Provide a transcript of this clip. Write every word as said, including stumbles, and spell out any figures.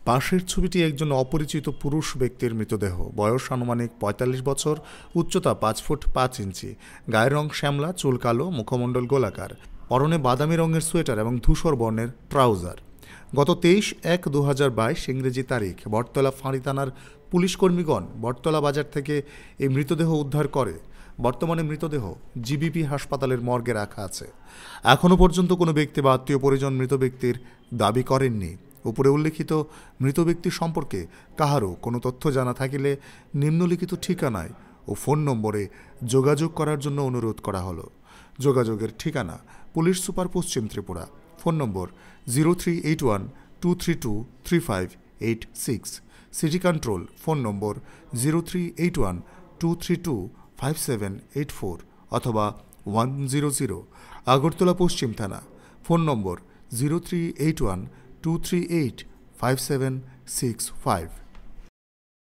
পাশের ছবিটি একজন অপরিচিত পুরুষ ব্যক্তির মৃতদেহ। বয়স আনুমানিক পঁয়তাল্লিশ বছর, উচ্চতা পাঁচ ফুট পাঁচ ইঞ্চি, গায়ের রং শ্যামলা, চুল কালো, মুখমণ্ডল গোলাকার, পরনে বাদামি রঙের সোয়েটার এবং ধূসর বর্ণের ট্রাউজার। গত তেইশ এক দু হাজার বাইশ ইংরেজি তারিখ বটতলা ফাঁড়ি থানার পুলিশ কর্মীগণ বটতলা বাজার থেকে এই মৃতদেহ উদ্ধার করে। বর্তমানে মৃতদেহ জিবিপি হাসপাতালের মর্গে রাখা আছে। এখনও পর্যন্ত কোনো ব্যক্তি বা আত্মীয় পরিজন মৃত ব্যক্তির দাবি করেননি। উপরে উল্লেখিত মৃত ব্যক্তি সম্পর্কে কাহারও কোনো তথ্য জানা থাকিলে নিম্নলিখিত ঠিকানায় ও ফোন নম্বরে যোগাযোগ করার জন্য অনুরোধ করা হলো। যোগাযোগের ঠিকানা: পুলিশ সুপার, পশ্চিম Tripura. Phone number zero three eight one two three two three five eight six. City control phone number zero three eight one two three two five seven eight four অথবা ওয়ান জিরো জিরো। আগরতলা পশ্চিম থানা phone number zero three eight one two three eight five seven six five.